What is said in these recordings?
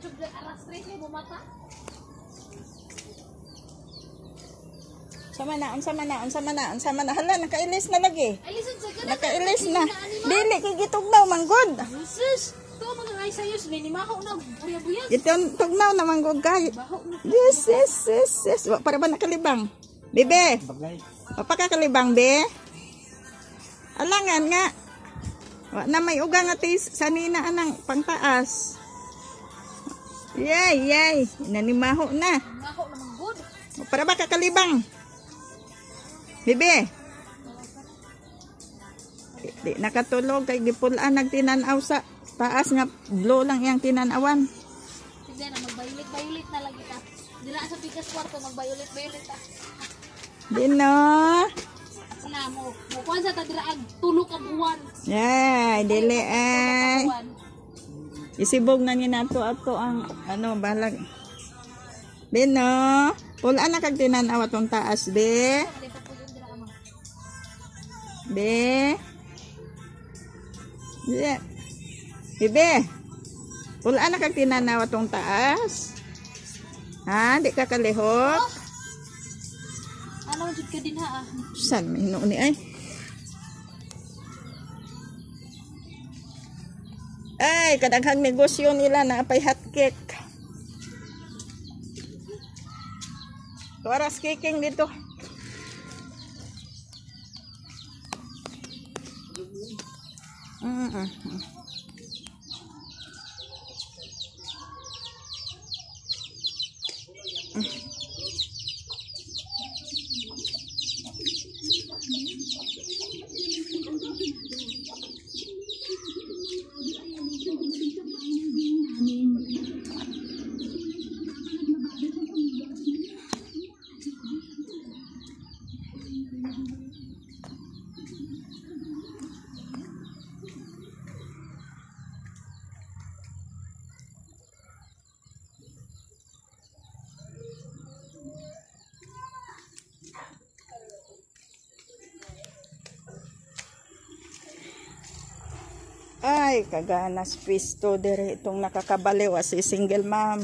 Sama na. Hala, nakailis na lagi. Nakailis na. Dili, kay gitugnaw, manggod. Sus, ito mga ay sayos, minimahaw na buyag-buyag. Itong tugnaw na manggod kay. Yes. Para ba nakalibang? Bebe, papakakalibang, be? Alangan nga. Na may uga nga tis, sanina anang pangtaas. Yay. Nanimaho na. Mahaw na manggod. Para ba kakalibang? Bebe. Di nakatulog kay gipulaan nagtinanaw sa taas nga blow lang iyang tinanawan. Sige na, magbayulit na lagi ta. Dila sa pikas kwarto, magbayulit ta. Dino. Na mo kuan sa tadraag tulog ka buwan. Yay, dili ay. Isibog na ni nato ato ang balag. Dino. Pulaan na kag tinanaw atong taas, be. Be. Yeah. Bebe. Pulaan na kag tinanaw atong taas. Ha, di ka kalihot. Ano jud ka din ha? San may ni ay. Ay, kadaghang negosyo nila na apay hot cake. Oras kicking dito. Ay, kaganas pisto dire itong nakakabaliw si single mom.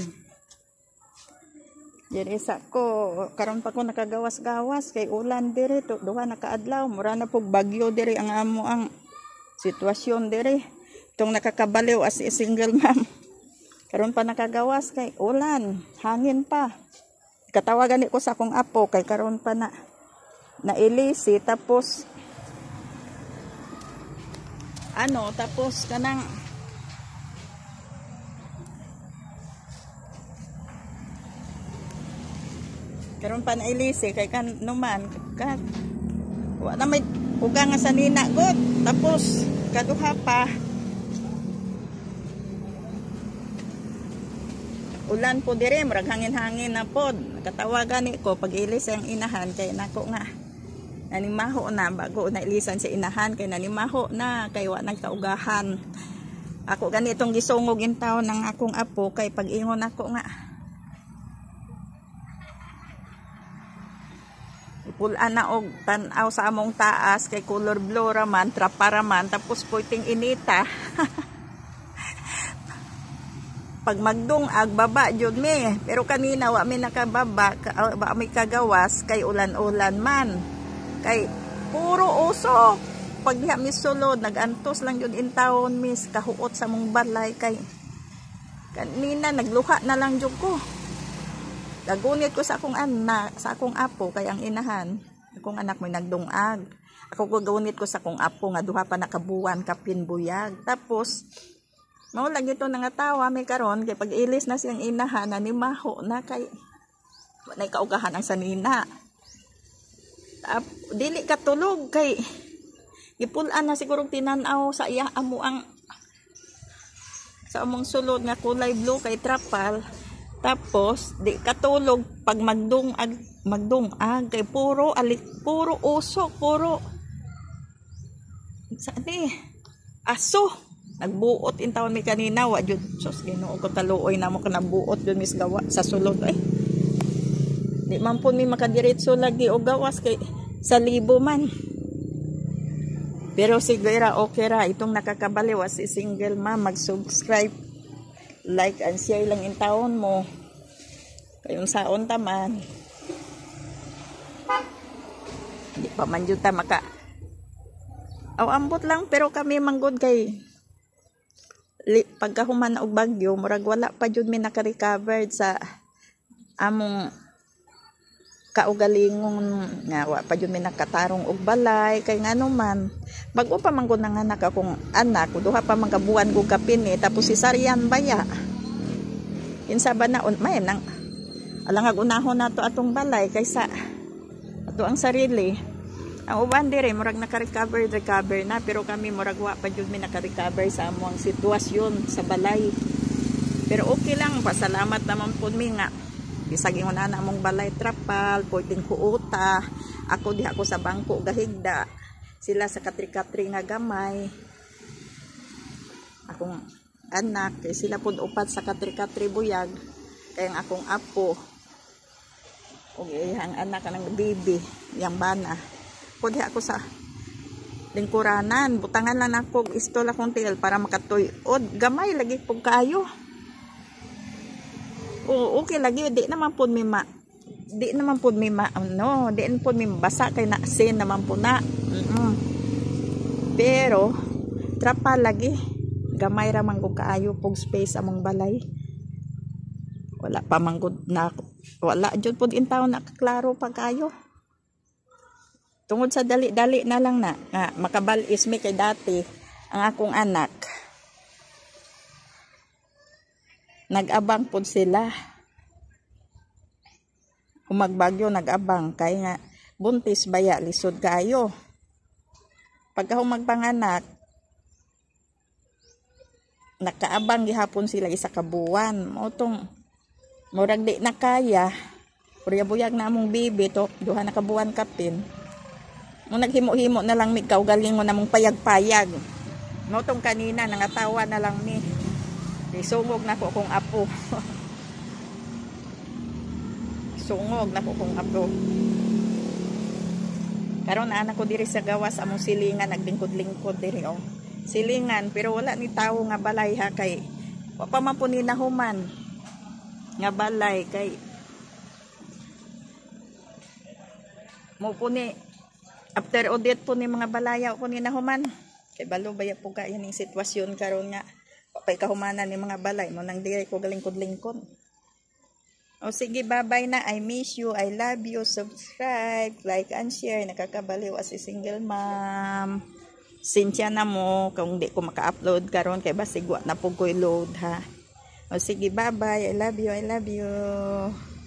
Dire sa ko karon pa ko nakagawas-gawas kay ulan dire to duha na kaadlaw mura na pug bagyo dire ang amo ang sitwasyon dire. Itong nakakabaliw si single mom. Karon pa nakagawas kay ulan, hangin pa. Katawagan ni ko sa akong apo kay karon pa na nailisi tapos tapos kanang karon pa nailisi kay kan numan wa na may uga nga sanina god tapos kaduha pa ulan po dire murag hangin-hangin na pod. Katawagan ni ko pag ilis ang inahan kay nako nga nanimaho na bago na ilisan sa inahan kay nanimaho na kay wa nagkaugahan. Ako ganitong gisungog in taon ng akong apo kay pag-ingon ako nga ipulaan na og tan-aw sa among taas kay color blue raman trapara man tapos puiting inita. Pag magdungag baba jud mi pero kanina wa mi nakababa wa mi kagawas kay ulan-ulan man. Kay puro usok pag diha mis sulod nagantos lang yun in taon mis kahuot sa mong balay kay kanina nagluha na lang jud ko gagunit ko sa akong anak sa akong apo kay ang inahan akong anak may nagdungag ako gagunit ko sa akong apo nga duha pa nakabuwan kapin buyag tapos mao lang ito nangatawa may karon kay pag ilis na siyang inahan na nimaho na kay nay kaugahan ang sanina. Dili katulog kay gipulan na siguro tinanaw sa iya amo ang sa among sulod nga kulay blue kay trapal tapos di katulog pag magdungag kay puro usok puro sa aso nagbuot in taon mi kanina wa jud sus Ginoo ko taluoy na mo kanabuot jud mis gawa sa sulod di man po mi makadiretso lagi og gawas kay sa libo man. Pero siguro okay ra itong nakakabaliw si single mom mag-subscribe, like and share lang in taon mo. Kayong saon taman. Di pa man jud ta maka ambot lang pero kami manggod kay pagkahuman og bagyo murag wala pa jud mi naka-recovered sa among kaugalingon nga wa pa jud mi nakatarong og balay kay ngano man bag-o pa man gud nanganak akong anak duha pa man kabuan ko kapini tapos si Sarian baya kinsa ba na may nang alangag unahon nato atong balay kaysa ato ang sarili. Ang uban dire murag naka-recover na pero kami murag wa pa jud mi naka-recover sa among sitwasyon sa balay. Pero okay lang, pasalamat naman po mi nga bisag ingon ana among balay trapal, pwedeng kuuta. Ako diha ako sa bangko gahigda. Sila sa katri-katri nga gamay. Akong anak, kay sila pud upat sa katri-katri buyag. Kay ang akong apo og iyang anak kanang baby, yang bana. Pwede ako sa lingkuranan, butangan lang ako istol akong tiil para makatuyod. Gamay lagi po kayo. O okay lagi, di naman po may di naman po may di po may basa kay nasin naman po na. Pero trapa lagi, gamay ramang ko kaayo pog space among balay. Wala pa manggod na, wala jud pod intaw na klaro pa kayo. Tungod sa dali-dali na lang na nga makabalis mi kay dati ang akong anak. Nag-abang pod sila. Humagbagyo nag-abang kay nga buntis baya lisod kayo. Pagka humagpanganak nakaabang gihapon sila isa ka buwan. Motong murag di na kaya. Buyag na among bibi to duha na ka buwan kapin. Nung naghimo-himo na lang mi kaugalingon namong payag-payag. Notong kanina nangatawa na lang mi. Sungog na ko kung apo. Sungog na ko kung apo. Karon anak ko diri sa gawas among silingan naglingkod-lingkod diri oh. Silingan pero wala ni tawo nga balay ha kay wa pa man po ni nahuman nga balay kay mo po ni after audit po ni mga balaya po ni nahuman kay balo baya po ka yan yung sitwasyon karon nga papay kahumanan ni mga balay mo nang dire ko galingkod-lingkod. O sige, bye-bye na. I miss you, I love you. Subscribe, like and share. Nakakabaliw as a single mom. Cynthia na mo kung di ko maka-upload karon kay basig wa na po ko load ha. O sige, bye-bye. I love you, I love you.